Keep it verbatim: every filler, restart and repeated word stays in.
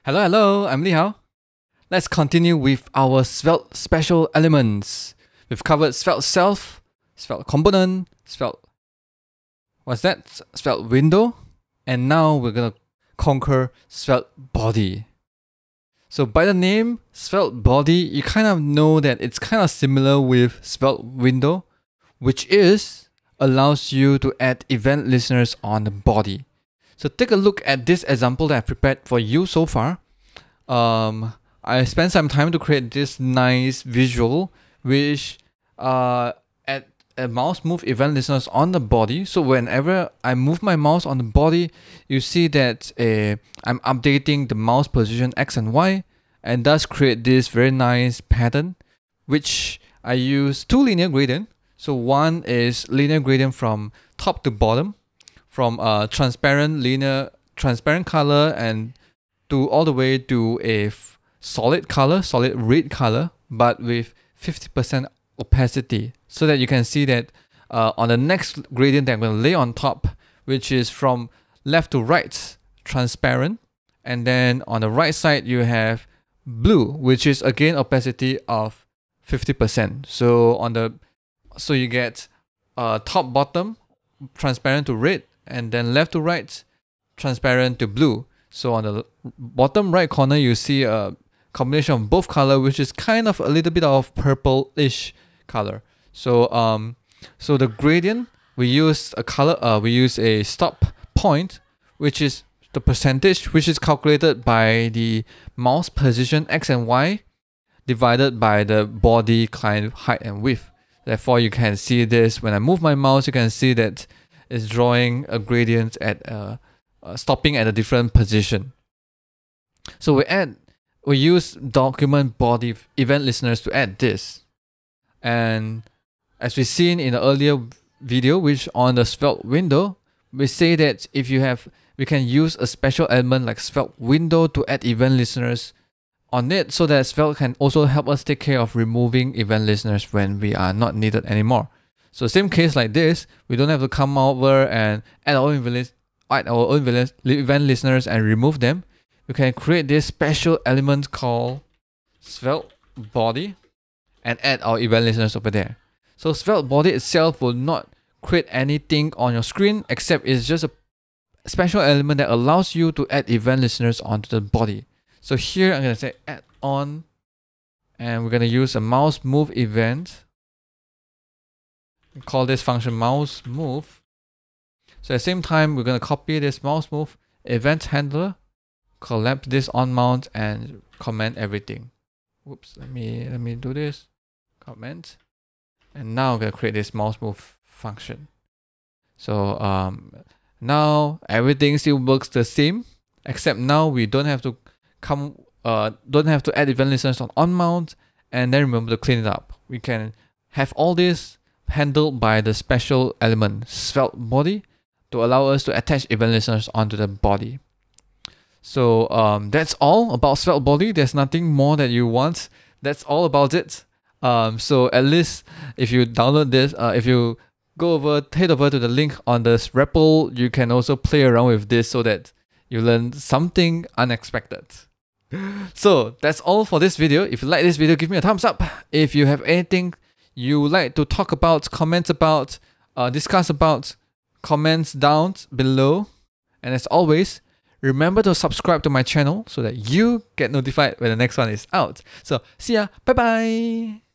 Hello, hello, I'm Li Hao. Let's continue with our Svelte special elements. We've covered Svelte self, Svelte component, Svelte, what's that? Svelte window, and now we're gonna conquer Svelte body. So by the name Svelte body, you kind of know that it's kind of similar with Svelte window, which is allows you to add event listeners on the body. So take a look at this example that I prepared for you so far. Um, I spent some time to create this nice visual, which uh, add a mouse move event listeners on the body. So whenever I move my mouse on the body, you see that uh, I'm updating the mouse position X and Y, and thus create this very nice pattern, which I use two linear gradient. So one is linear gradient from top to bottom, from a transparent linear transparent color and to all the way to a f solid color, solid red color, but with fifty percent opacity, so that you can see that uh, on the next gradient that I'm going to lay on top, which is from left to right, transparent, and then on the right side you have blue, which is again opacity of fifty percent. So on the so you get uh, top bottom transparent to red, and then left to right transparent to blue. So on the bottom right corner you see a combination of both color, which is kind of a little bit of purple-ish color. So um so the gradient, we use a color uh we use a stop point, which is the percentage, which is calculated by the mouse position X and Y divided by the body client height and width. Therefore you can see this when I move my mouse, you can see that it's drawing a gradient at uh, uh, stopping at a different position. So we add we use document body event listeners to add this. And as we seen in the earlier video, which on the Svelte window, we say that if you have we can use a special element like Svelte window to add event listeners on it, so that Svelte can also help us take care of removing event listeners when we are not needed anymore. So same case like this, we don't have to come over and add our own, add our own event listeners and remove them. We can create this special element called Svelte body and add our event listeners over there. So Svelte body itself will not create anything on your screen, except it's just a special element that allows you to add event listeners onto the body. So here I'm going to say add on, and we're going to use a mouse move event. We call this function mouse move. So at the same time, we're going to copy this mouse move event handler, collapse this onMount, and comment everything. Whoops, let me let me do this. Comment, and now I'm going to create this mouse move function. So um, now everything still works the same, except now we don't have to come uh don't have to add event listeners on onMount and then remember to clean it up. We can have all this handled by the special element Svelte body to allow us to attach event listeners onto the body. So um that's all about Svelte body. There's nothing more that you want. That's all about it. Um so at least if you download this, uh if you go over head over to the link on this repo, you can also play around with this so that you learn something unexpected. So that's all for this video. If you like this video, give me a thumbs up. If you have anything you would like to talk about, comment about, uh, discuss about, comments down below. And as always, remember to subscribe to my channel so that you get notified when the next one is out. So see ya, bye bye.